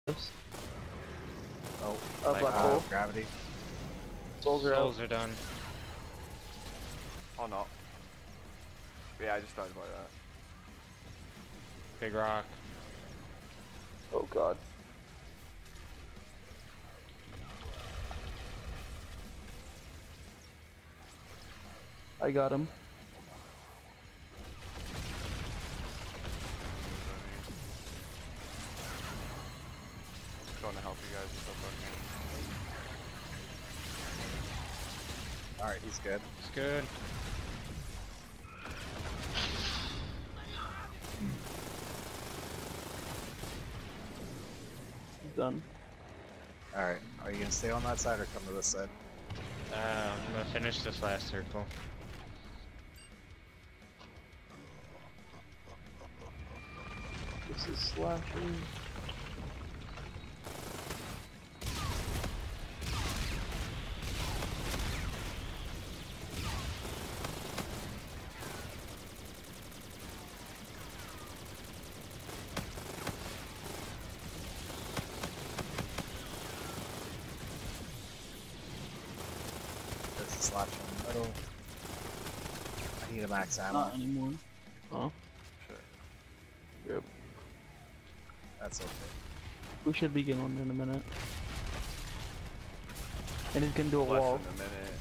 Oh, black hole. gravity. Souls are out. Souls are done. Oh no. Yeah, I just died by that. Big rock. Oh god. I got him. Going to help you guys with the fucking. Alright, he's good. It's good. He's done. Alright, are you gonna stay on that side or come to this side? I'm gonna finish this last circle. This is slashing. There's a slash in the middle. I need a max ammo. Not anymore. Oh. Sure. Yep. That's okay. We should begin one in a minute. And he's gonna do a Less wall. than a minute.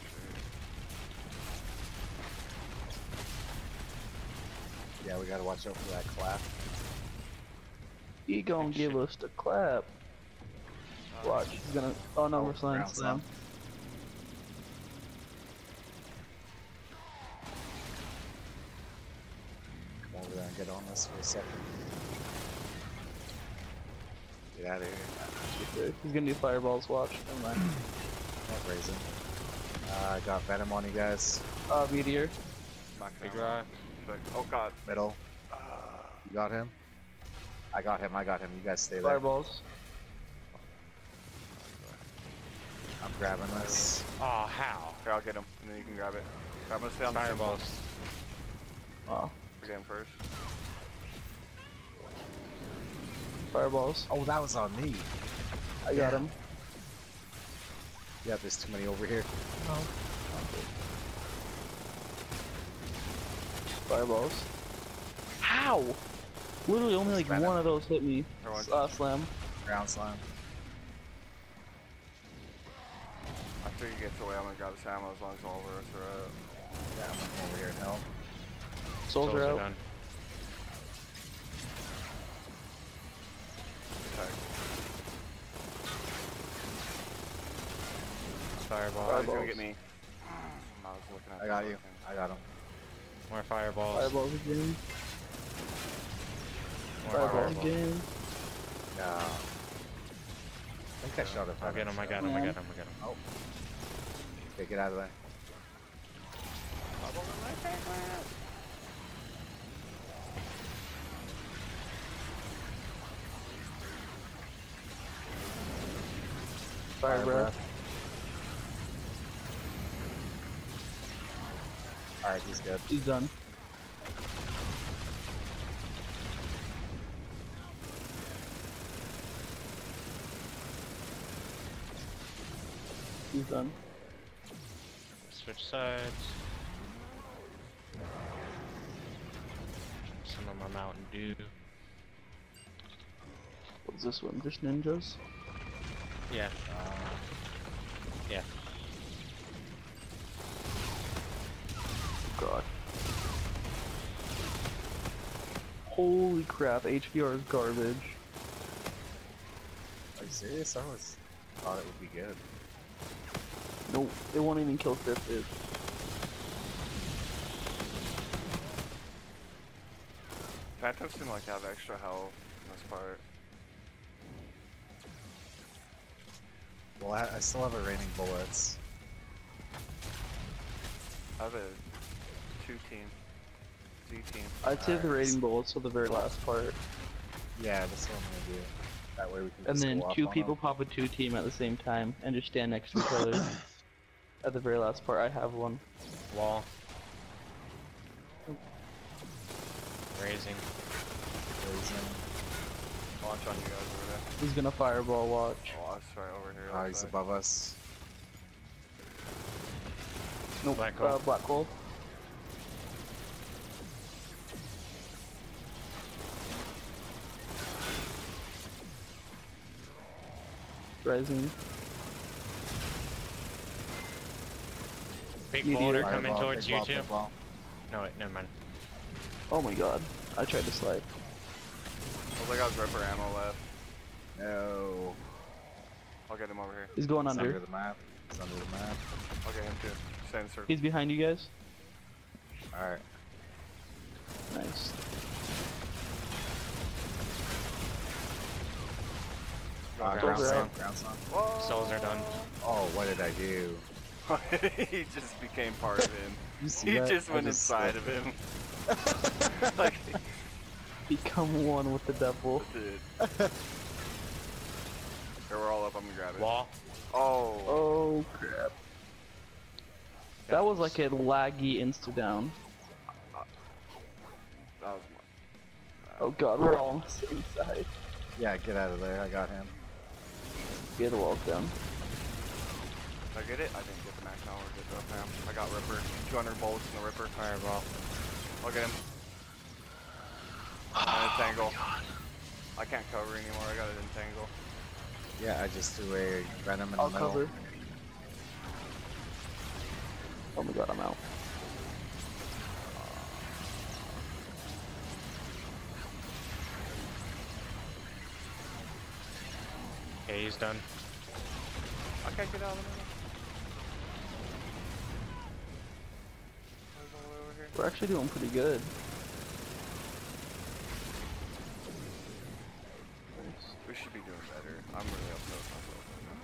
For Yeah, we gotta watch out for that clap. He gonna give us the clap. sure. Watch, he's gonna. Oh no, we're sliding ground slam. Come over there and get on this for a second. Get out of here. He's gonna do fireballs. Watch. Never mind. Not raising. I got venom on you guys. Meteor. Not Big gonna- rock. Oh god. Middle. You got him? I got him. You guys stay there. Fireballs. I'm grabbing this. Oh, how? Here, I'll get him, and then you can grab it. I'm gonna stay on the Fireballs. Oh. We're getting first. Fireballs. Oh, that was on me. I got him. Yeah, there's too many over here. Fireballs. How? Literally only like Venom. one of those hit me. Everyone- Slam. Ground slime. After he gets away, I'm gonna grab this ammo as long as all the rest are out. Yeah, I'm over here and help. Souls are out. done. Attack. Fireball. Oh, he's gonna Fireballs. get me. I was looking at I got the you. fucking- I got him. More fireballs. Fireballs again. More Fireballs fireballs. again. No. I think I shot it. I got him, I got him, I got him, I got him. Oh. Okay, get out of there. Fire breath. Alright, he's good. He's done. He's done. Switch sides. Some of my Mountain Dew. What's this one? Just ninjas? Yeah. Yeah. God. Holy crap, HVR is garbage. Are you serious? I was thought it would be good. Nope, they won't even kill Cryptid. Phantoms seem like they have extra health in this part. Well, I still have a raining bullets. I have a 2-team. Z-team. I'd save the Alright. raiding bullets for the very last part. Yeah, that's what I'm gonna do. That way we can And just then go off 2 on people them. pop a 2-team at the same time and just stand next to each other. At the very last part, I have one. Wall. Raising. Raising. Launch on you guys over there. He's gonna fireball, watch. Oh, that's right over here. Oh, looks he's like. above us. Nope, Black gold. black gold. Rising. Big Meteor. boulder Fireball, coming towards big you ball, too. big ball. No, wait, never mind. Oh my god. I tried to slide. Looks like I was Ripper ammo left. No. I'll get him over here. He's going It's under. under the map. It's under the map. I'll get him too. Stay in the circle. He's behind you guys. Alright. Nice. Ground Souls are song. out. Ground song. Whoa. Souls are done. Oh, what did I do? He just became part of him. You see He that? just I went inside of him. Like, Become one with the devil. dude. Here, we're all up. I'm gonna grab it. Wall. Oh. Oh crap. That was like a laggy insta down. That was Oh god, we're all on the same side. Yeah, get out of there. I got him. Get the wall down. Did I get it? I didn't get the max. Now we're good though, fam. I got Ripper. 200 bolts in the Ripper. Fireball. I'll get him. And entangle. I can't cover anymore. I got it entangle. Yeah, I just threw a venom in I'll the middle. cover. Oh my god, I'm out. Okay, he's done. I can't get out of the middle. Where's all the way over here? We're actually doing pretty good. We should be doing better. I'm really upset with myself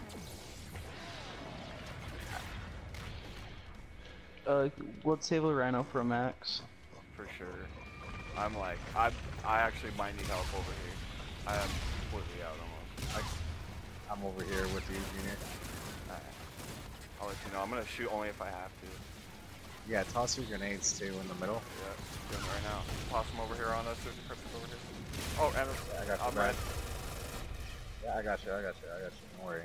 right now. Let's save a rhino for a max. For sure. I'm like, I actually might need help over here. I am completely out almost. I'm over here with you, Junior. I'll let you know. I'm gonna shoot only if I have to. Yeah, toss your grenades too in the middle. Yeah, doing it right now. Toss them over here on us. There's a cryptic over here. Oh, and Yeah, I got I'm you, red. Brad. Yeah, I got you. Don't worry.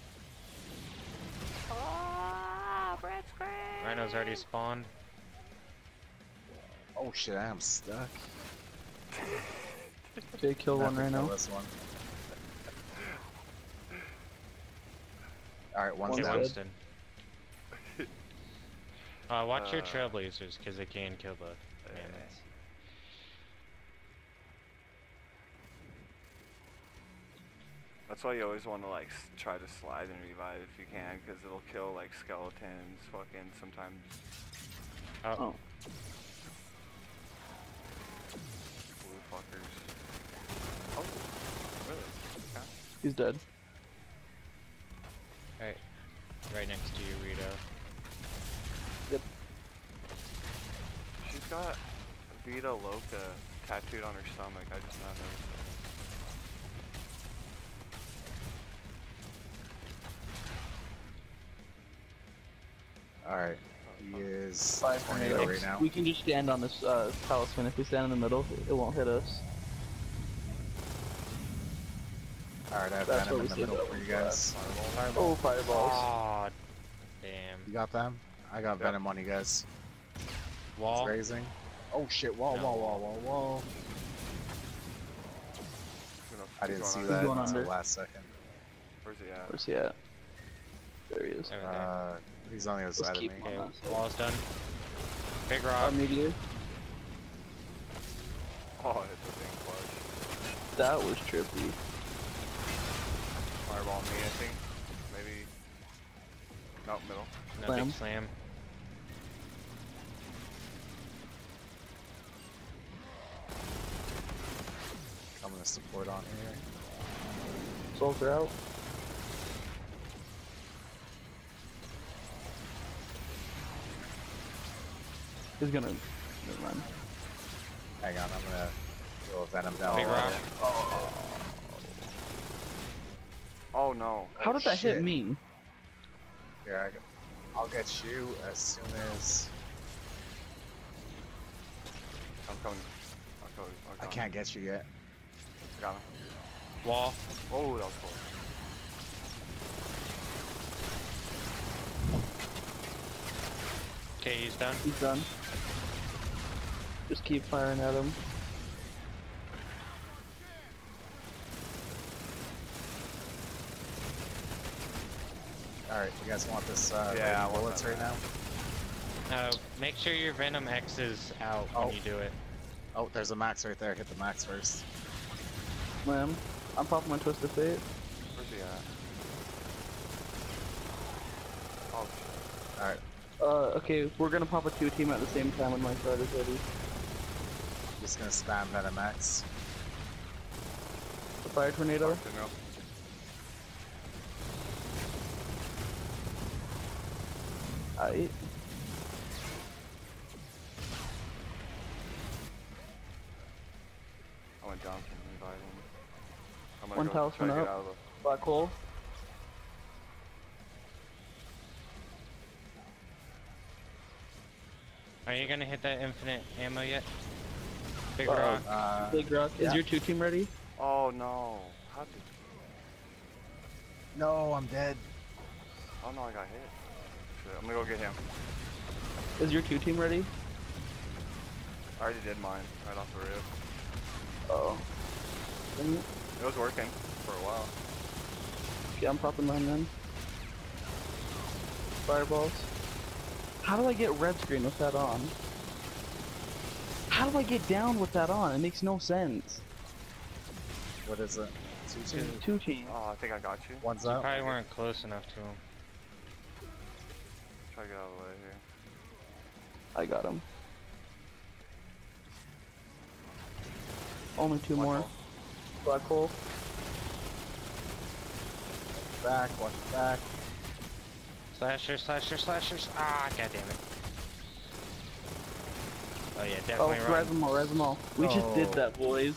Ah, Brad's great. Rhino's already spawned. Oh shit, I am stuck. Okay, kill one Have to rhino. kill this one. Alright, one's One's Okay, down. dead. Winston. Watch your Uh, trailblazers, because they can kill the bandits. That's why you always want to like try to slide and revive if you can, because it'll kill like skeletons, fucking sometimes Oh, blue fuckers. Oh, really? Okay. he's dead. Alright. Right next to you, Rito. Yep. She's got Vita Loca tattooed on her stomach. I just not noticed that. Alright. He is Five tornado tornadoes. right now. We can just stand on this talisman. If we stand in the middle, it won't hit us. Alright, I have That's venom what in the we middle said for that you was guys. Oh, fireballs. Aw, damn. You got them? I got Yep. venom on you guys. Wall. It's raising. Oh shit, wall, No. wall. I didn't see He's that going until under. last second. Where's he at? Where's he at? There he is. Over there. He's on the other Let's side of keep me. him. Okay, wall's done. Big Our rock. meteor. Oh, it's a big clutch. That was trippy. Fireball me, I think. Maybe. Nope, middle. No Slam. big slam. Coming to support on here. Souls are out. He's gonna. Never mind. Hang on, I'm gonna throw a venom down. Big the rock. ladder. Oh no. How did that hit shit. me? Here, I'll get you as soon as I'm coming. I'm coming. I can't get you yet. I got him. Wall. Oh, that was close. Okay, he's done. He's done. Just keep firing at him. Alright, you guys want this Yeah, I want bullets that. right now? Make sure your Venom X is out Oh. when you do it. Oh, there's a max right there. Hit the max first. Slam. I'm popping my Twist of Fate. Where's he at? Oh shit. Alright, Okay, we're gonna pop a 2-team at the same time when my card is ready. I'm just gonna spam Venom X. The Fire Tornado. Fuck, no. Aight. I went down from reviving. I'm One gonna go try talisman to get up. out of the... Black hole. Are you gonna hit that infinite ammo yet? Big Uh-oh. rock. Big Rock. yeah. Is your 2-team ready? Oh no. How did... No, I'm dead. Oh no, I got hit. Shit, I'm gonna go get him. Is your 2-team ready? I already did mine, right off the rip. Oh. It was working for a while. Okay, I'm popping mine then. Fireballs. How do I get red screen with that on? How do I get down with that on? It makes no sense. What is it? 2-2? 2-team. Oh, I think I got you. One's You up. probably weren't close enough to him. Try to get out of the way here. I got him. Only 2 Black more. hole. Black hole. Back, watch back. Slashers, slashers, slashers. Ah, god damn it. Oh yeah, Oh, definitely res them all, res them all. We just did Oh. that, boys.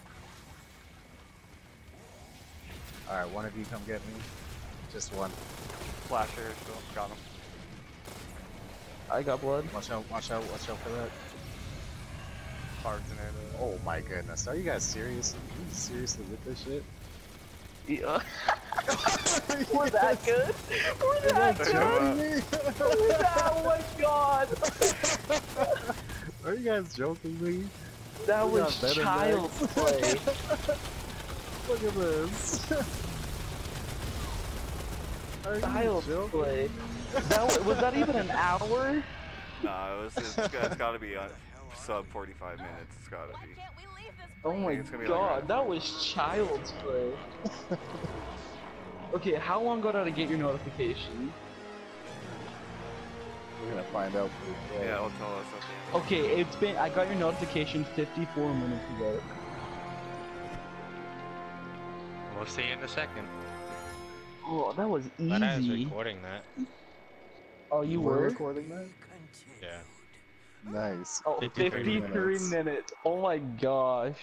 Alright, one of you come get me. Just one. Flasher, still got him. I got blood. Watch out, watch out, watch out for that. Fire tornado. Oh my goodness. Are you guys serious? Are you seriously with this shit? Yeah. We're that good? We're that good? We're that, oh my god! Are you guys joking me? That We was got better child's next. play. Look at this. Are you Child's joking play. me? Was that even an hour? Nah, it's gotta be sub 45 minutes. It's gotta be. Oh my It's gonna be god, like that was child's play. Okay, how long ago did I get your notification? We're gonna find out pretty quick. Yeah, it'll tell us at the end. Okay, I got your notification 54 minutes ago. We'll see in a second. Oh, that was easy. But I was recording that. Oh, you were Were? recording that? Yeah. Nice. Oh, 53 53 minutes. Oh my gosh.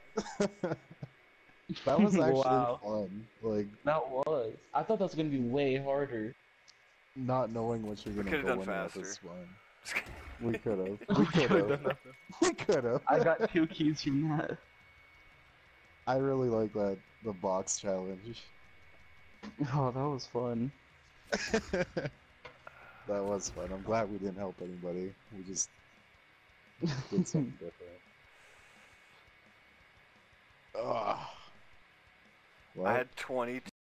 That was actually Wow. fun. Like, That was. I thought that was gonna be way harder. not knowing what you're We gonna could've go done in with faster. is fun. We could've. We We could've could've. done that. We could've. I got 2 keys from that. I really like that, the box challenge. Oh, that was fun. That was fun. I'm glad we didn't help anybody. We just did something different. Ugh. I had 20